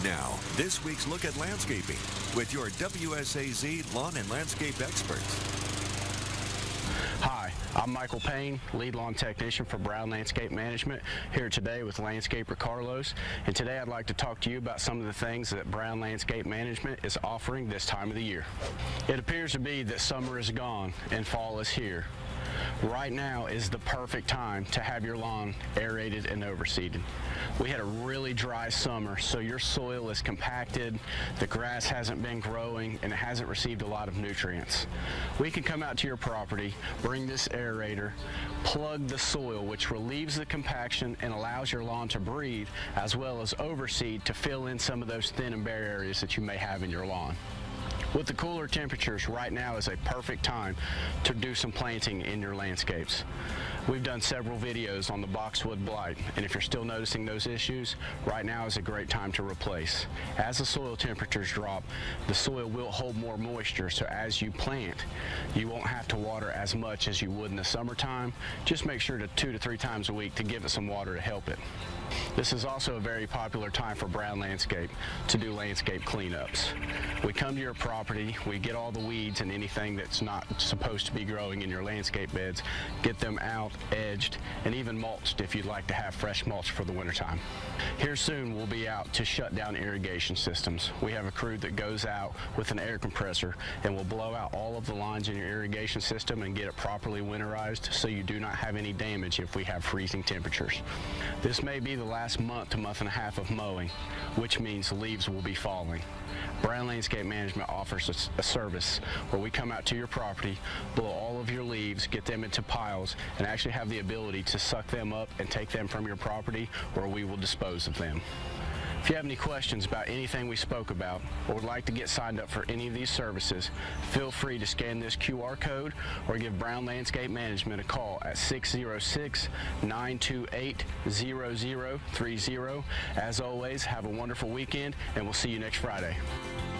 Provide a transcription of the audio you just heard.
Now, this week's look at landscaping with your WSAZ lawn and landscape experts. Hi, I'm Michael Payne, lead lawn technician for Brown Landscape Management, here today with landscaper Carlos. And today I'd like to talk to you about some of the things that Brown Landscape Management is offering this time of the year. It appears to be that summer is gone and fall is here. Right now is the perfect time to have your lawn aerated and overseeded. We had a really dry summer, so your soil is compacted, the grass hasn't been growing, and it hasn't received a lot of nutrients. We can come out to your property, bring this aerator, plug the soil, which relieves the compaction and allows your lawn to breathe, as well as overseed to fill in some of those thin and bare areas that you may have in your lawn. With the cooler temperatures, right now is a perfect time to do some planting in your landscapes. We've done several videos on the boxwood blight, and if you're still noticing those issues, right now is a great time to replace. As the soil temperatures drop, the soil will hold more moisture, so as you plant, you won't have to water as much as you would in the summertime. Just make sure to 2 to 3 times a week to give it some water to help it. This is also a very popular time for Brown Landscape to do landscape cleanups. We come to your property, we get all the weeds and anything that's not supposed to be growing in your landscape beds, get them out, edged, and even mulched if you'd like to have fresh mulch for the wintertime. Here soon we'll be out to shut down irrigation systems. We have a crew that goes out with an air compressor and will blow out all of the lines in your irrigation system and get it properly winterized so you do not have any damage if we have freezing temperatures. This may be the last month to month and a half of mowing, which means leaves will be falling. Brown Landscape Management offers a service where we come out to your property, blow all of your leaves, get them into piles, and actually have the ability to suck them up and take them from your property, or we will dispose of them. If you have any questions about anything we spoke about or would like to get signed up for any of these services, feel free to scan this QR code or give Brown Landscape Management a call at 606-928-0030. As always, have a wonderful weekend, and we'll see you next Friday.